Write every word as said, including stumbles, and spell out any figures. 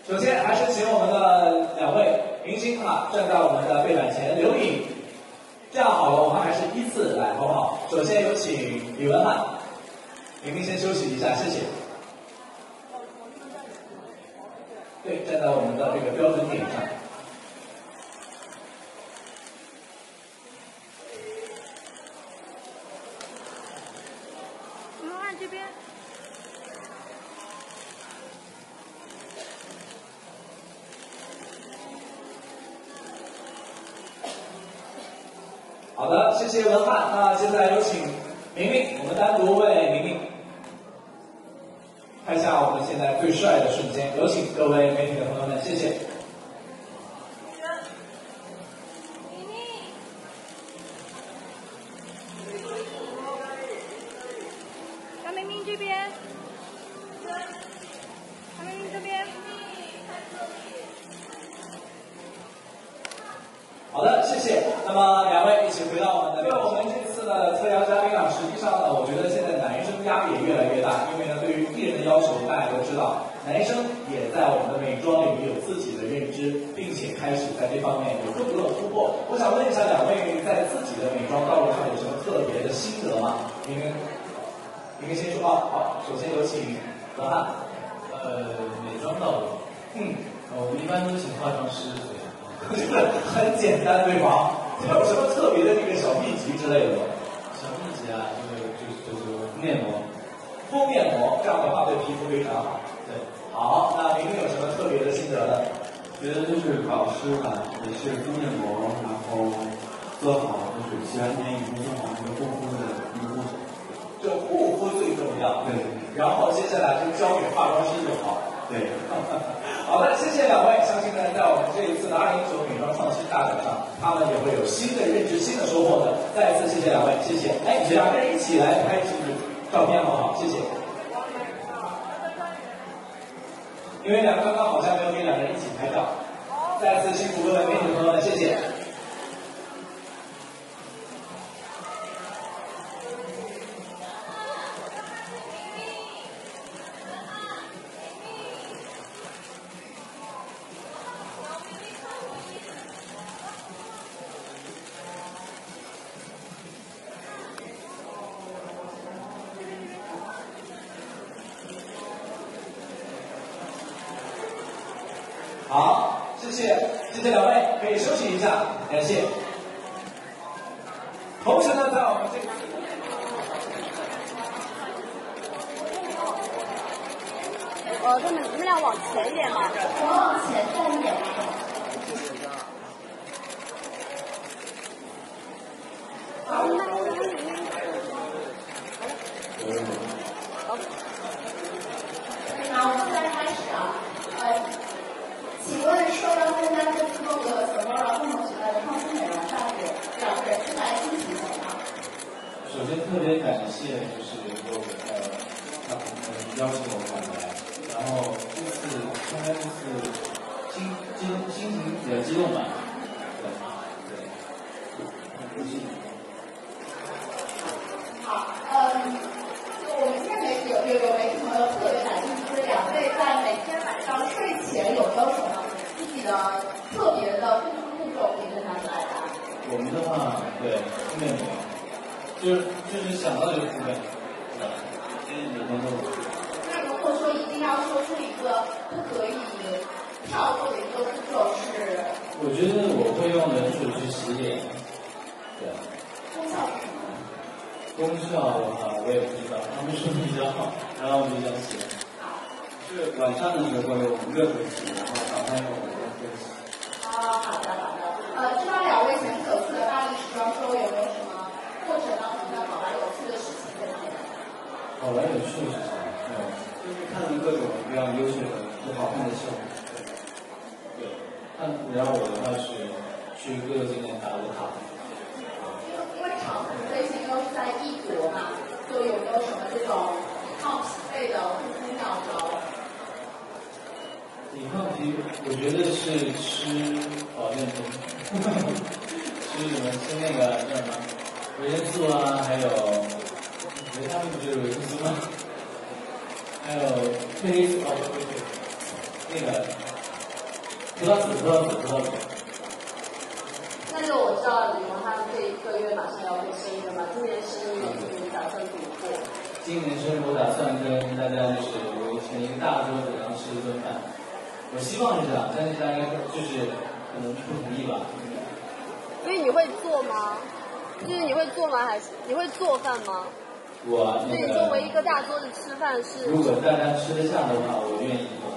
首先还是请我们的两位明星啊站在我们的背板前留影。这样好了，我们还是依次来，好不好？首先有请李文翰，明明先休息一下，谢谢。对，站在我们的这个标准点上。 文翰这边。 好的，谢谢文翰。那接下来有请明明，我们单独为明明拍下我们现在最帅的瞬间。有请各位媒体的朋友们，谢谢。 明明，张明明这边，张明明这边。 好的，谢谢。那么两位一起回到我们的，因为我们这次的测量嘉宾啊，实际上呢，我觉得现在男生压力也越来越大，因为呢，对于艺人的要求，大家都知道，男生也在我们的美妆领域有自己的认知，并且开始在这方面有更多的突破。我想问一下两位，在自己的美妆道路上有什么特别的心得吗？明明，明明先说啊。好，首先有请文翰。 呃，美妆道路， 嗯， 我们一般都请化妆师这样。 就是很简单，对吗？有什么特别的这个小秘籍之类的吗？ 小秘籍啊，就是就是就是敷面膜， 敷面膜这样的话对皮肤非常好。 对， 好，那明明有什么特别的心得呢？ 觉得就是保湿吧，也是敷面膜，然后做好就是洗完脸以后做好那个护肤的一个过程。 就护肤最重要。 对。 然后接下来就交给化妆师就好。 对。 好的，谢谢两位。相信呢，在我们这一次的二零一九美妆创新大奖上，他们也会有新的认知、新的收获的。再一次谢谢两位，谢谢。哎，两个人一起来拍几组照片好不好？谢谢。因为两个刚刚好像没有给两个人一起拍照。再次辛苦各位媒体朋友们，谢谢。好，谢谢，谢谢两位，可以休息一下，感谢。同时呢，在我们这个， 呃，他们你们俩往前一点嘛， 往前站一点。 好，那我们好。 那我们现在开始啊，呃。请问受邀参加这次获得索诺拉共同举办的创新美容大会，两个人是来进行什么？ 首先特别感谢就是我呃他们邀请我们来，然后这次应该就是心激动心情比较激动吧，对对，很高兴。 好，嗯，我们现在媒体有有有媒体朋友特别感兴趣，就是两位在每天晚上睡前有没有什么自己的特别的护肤步骤可以跟大家来谈？ 我们的话，对敷面膜，就是就是想到就敷面膜，对吧？这是每天都有。 那如果说一定要说出一个不可以跳过的一个步骤是？ 我觉得我会用冷水去洗脸，对。 功效是什么？ 功效的话我也不知道，他们说比较好，然后我就想洗。 是晚上的时候用热水洗，然后早上用冷水洗。 啊，好的好的。呃，知道两位前不久去的巴黎时装周有没有什么过程当中的好玩有趣的事情跟大家？ 好玩有趣的事情，没有， 就是看了各种各样优秀的、不好看的秀。 对，看，然后我的话是去各个景点打个卡。 因为场服类型都是在异国嘛，就有没有什么这种抵抗疲惫的护肤妙招？ 抵抗疲，我觉得是吃保健品，吃什么吃那个叫什么维生素啊，还有维他命不就是维生素吗？还有褪黑素哦，对对对，那个葡萄籽，葡萄籽，葡萄籽。 那就我知道李萌他这一个月马上要过生日嘛，今年生日你打算怎么过？ 今年生日我打算跟大家就是围成一个大桌子，然后吃一顿饭。我希望是这样，但是大家就是可能不同意吧。 所以你会做吗？就是你会做吗？还是你会做饭吗？ 我那个。 所以你作为一个大桌子吃饭是？ 如果大家吃得下的话，我愿意。我